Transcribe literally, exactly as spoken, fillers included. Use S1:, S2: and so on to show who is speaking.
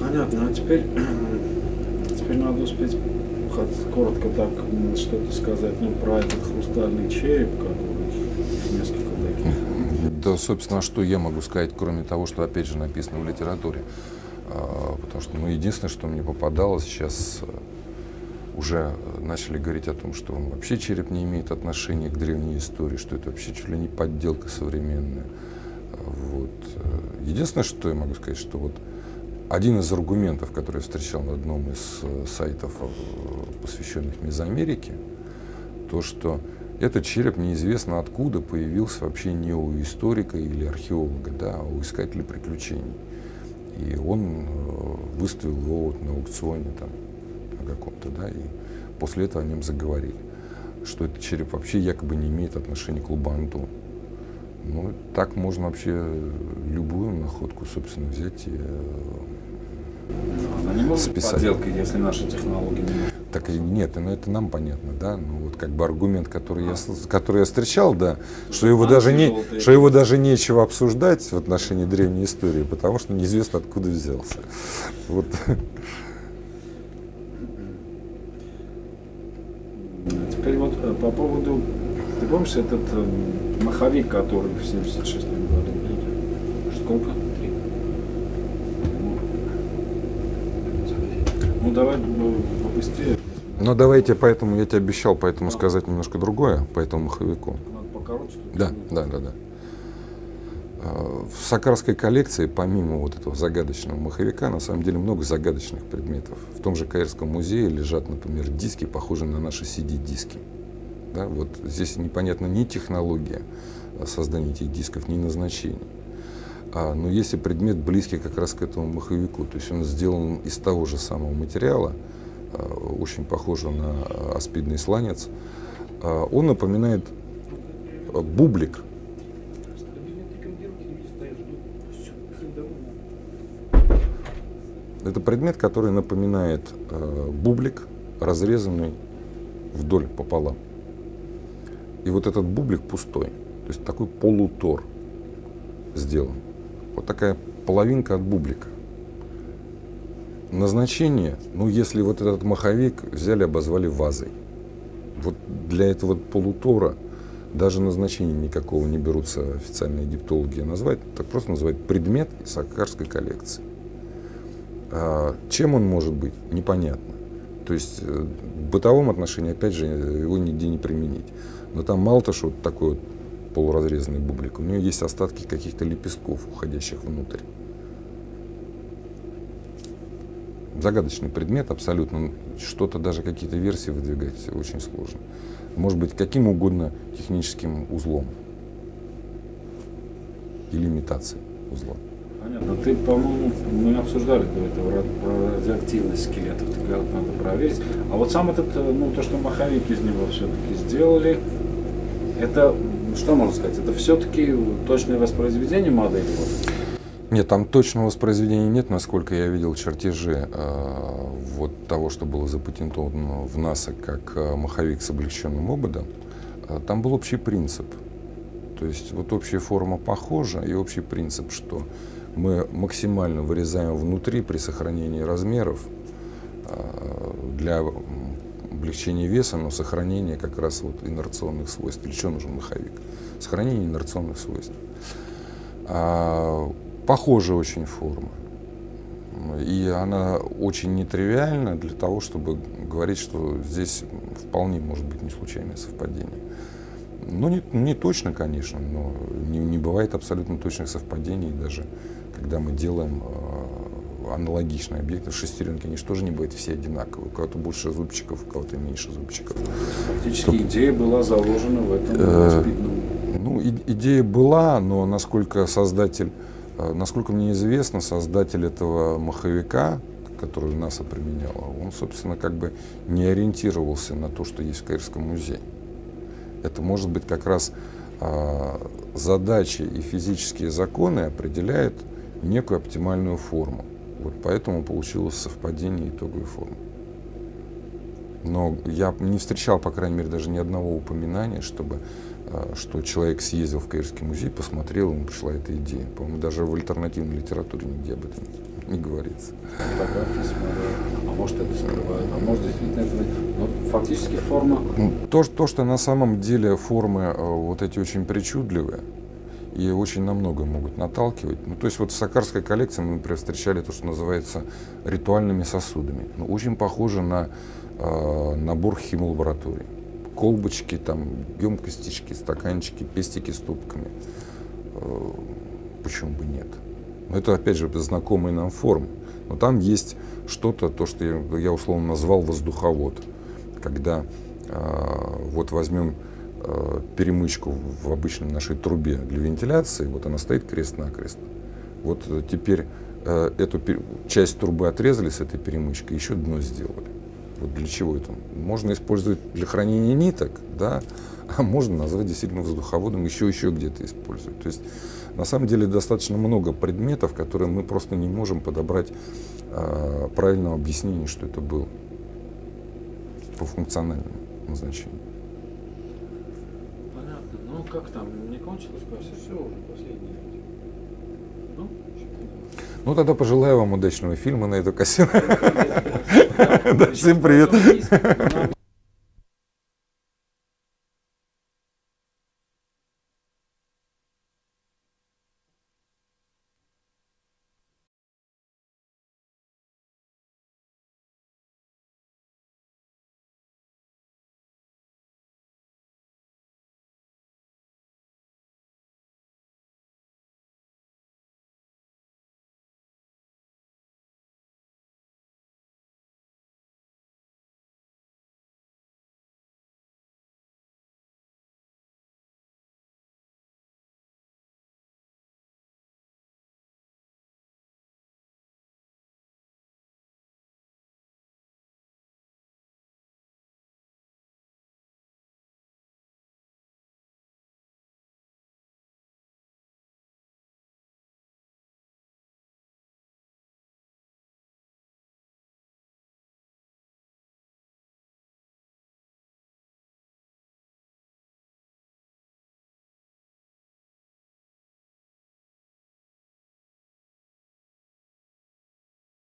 S1: Понятно. А теперь, теперь надо успеть хоть коротко так что-то сказать, ну, про этот хрустальный череп, который несколько таких.
S2: Да, собственно, что я могу сказать, кроме того, что опять же написано в литературе. А, потому что, ну, единственное, что мне попадалось, сейчас уже начали говорить о том, что вообще череп не имеет отношения к древней истории, что это вообще чуть ли не подделка современная. Вот. Единственное, что я могу сказать, что вот один из аргументов, который я встречал на одном из сайтов, посвященных Мезоамерике, то, что этот череп неизвестно откуда появился вообще не у историка или археолога, да, а у искателя приключений. И он выставил его вот на аукционе там, на каком-то, да, и после этого о нем заговорили, что этот череп вообще якобы не имеет отношения к Лабанту. Ну, так можно вообще любую находку, собственно, взять и
S1: Она не может
S2: списать.
S1: быть подделкой, если наши технологии не...
S2: Так и нет, ну это нам понятно, да. Ну вот как бы аргумент, который я, который я встречал, да, что его даже не, что его даже нечего обсуждать в отношении древней истории, потому что неизвестно откуда взялся. Вот.
S1: Теперь вот по поводу, ты помнишь этот маховик, который в семьдесят шестом году? Сколько? Три. Ну давай побыстрее.
S2: Ну давайте, поэтому я тебе обещал, поэтому сказать немножко другое по этому маховику.
S1: Надо покороче.
S2: Да, да, да, да. В сакарской коллекции, помимо вот этого загадочного маховика, на самом деле много загадочных предметов. В том же Каирском музее лежат, например, диски, похожие на наши си ди-диски. Да, вот здесь непонятна ни технология создания этих дисков, ни назначение. А, но есть и предмет, близкий как раз к этому маховику. То есть он сделан из того же самого материала, очень похожего на аспидный сланец. Он напоминает бублик. Это предмет, который напоминает э, бублик, разрезанный вдоль пополам. И вот этот бублик пустой, то есть такой полутор сделан. Вот такая половинка от бублика. Назначение, ну если вот этот маховик взяли, обозвали вазой. Вот для этого полутора даже назначения никакого не берутся официальные египтологи назвать, так просто называют предмет из сакарской коллекции. А чем он может быть, непонятно. То есть в бытовом отношении, опять же, его нигде не применить. Но там мало того, что вот такой вот полуразрезанный бублик, у него есть остатки каких-то лепестков, уходящих внутрь. Загадочный предмет абсолютно. Что-то, даже какие-то версии выдвигать очень сложно. Может быть, каким угодно техническим узлом. Или имитацией узла.
S1: Понятно. Ты, по-моему, мы обсуждали до этого про радиоактивность скелетов, ты говорил, надо проверить. А вот сам этот, ну, то, что маховик из него все-таки сделали, это, что можно сказать, это все-таки точное воспроизведение модели?
S2: Нет, там точного воспроизведения нет, насколько я видел чертежи э, вот того, что было запатентовано в НАСА как э, маховик с облегченным ободом. Э, там был общий принцип. То есть вот общая форма похожа и общий принцип, что мы максимально вырезаем внутри при сохранении размеров э, для облегчения веса, но сохранения как раз вот инерционных свойств. Для чего нужен маховик? Сохранение инерционных свойств. А, похожая очень форма. И она очень нетривиальна для того, чтобы говорить, что здесь вполне может быть не случайное совпадение. Ну, не, не точно, конечно, но не, не бывает абсолютно точных совпадений, даже когда мы делаем э, аналогичные объекты. Шестеренки, они же тоже не бывают все одинаковые. У кого-то больше зубчиков, у кого-то меньше зубчиков.
S1: Фактически Тут, идея была заложена в этом э,
S2: Ну, и, идея была, но насколько создатель, э, насколько мне известно, создатель этого маховика, который НАСА применяла, он, собственно, как бы не ориентировался на то, что есть в Каирском музее. Это может быть как раз э, задачи и физические законы определяют некую оптимальную форму. Вот поэтому получилось совпадение итоговой формы. Но я не встречал, по крайней мере, даже ни одного упоминания, чтобы, э, что человек съездил в Каирский музей, посмотрел, ему пришла эта идея. По-моему, даже в альтернативной литературе нигде об этом не говорится.
S1: Фотографии смотрел, а может это скрывают, а может действительно это, ну, фактически форма.
S2: Ну, то, то, что на самом деле формы э, вот эти очень причудливые и очень на много могут наталкивать. Ну, то есть вот в сакарской коллекции мы, например, встречали то, что называется ритуальными сосудами. Ну, очень похоже на э, набор химлабораторий. Колбочки, там, емкостички, стаканчики, пестики с трубками. Э, почему бы нет? Но это, опять же, знакомые нам формы. Но там есть что-то, то, что я, я условно назвал воздуховод. Когда э, вот возьмем э, перемычку в обычной нашей трубе для вентиляции, вот она стоит крест-накрест. Вот э, теперь э, эту пер... часть трубы отрезали с этой перемычкой, еще дно сделали. Вот для чего это? Можно использовать для хранения ниток, да, а можно назвать действительно воздуховодом, еще еще где-то использовать. То есть на самом деле достаточно много предметов, которые мы просто не можем подобрать э, правильного объяснения, что это было по функциональному назначению.
S1: Понятно. Ну как там, не кончилось, кажется, все уже последнее. Ну,
S2: Ну тогда пожелаю вам удачного фильма на эту кассету. Всем привет.